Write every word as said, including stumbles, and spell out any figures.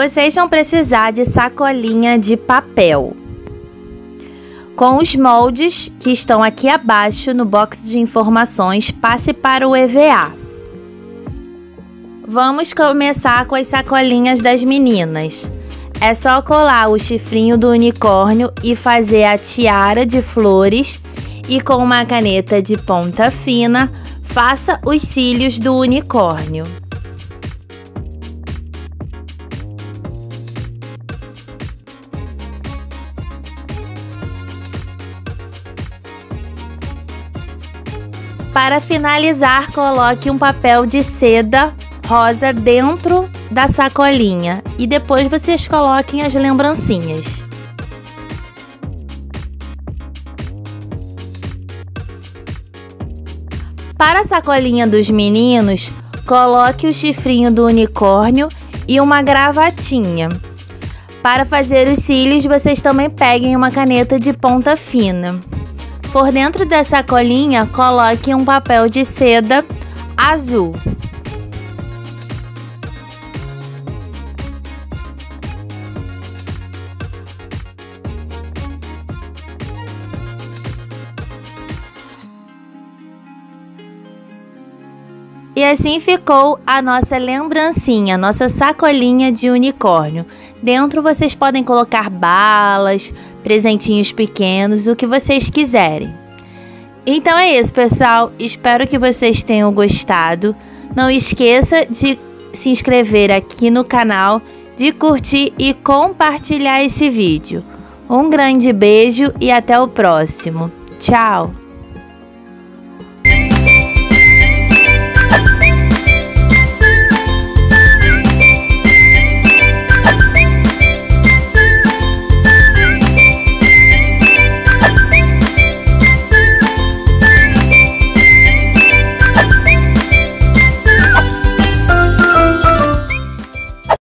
Vocês vão precisar de sacolinha de papel com os moldes que estão aqui abaixo no box de informações. Passe para o E V A. Vamos começar com as sacolinhas das meninas. É só colar o chifrinho do unicórnio e fazer a tiara de flores, e com uma caneta de ponta fina, faça os cílios do unicórnio. Para finalizar, coloque um papel de seda rosa dentro da sacolinha e depois vocês coloquem as lembrancinhas. Para a sacolinha dos meninos, coloque o chifrinho do unicórnio e uma gravatinha. Para fazer os cílios, vocês também peguem uma caneta de ponta fina. Por dentro da sacolinha, coloque um papel de seda azul. E assim ficou a nossa lembrancinha, nossa sacolinha de unicórnio. Dentro vocês podem colocar balas, presentinhos pequenos, o que vocês quiserem. Então é isso, pessoal. Espero que vocês tenham gostado. Não esqueça de se inscrever aqui no canal, de curtir e compartilhar esse vídeo. Um grande beijo e até o próximo. Tchau!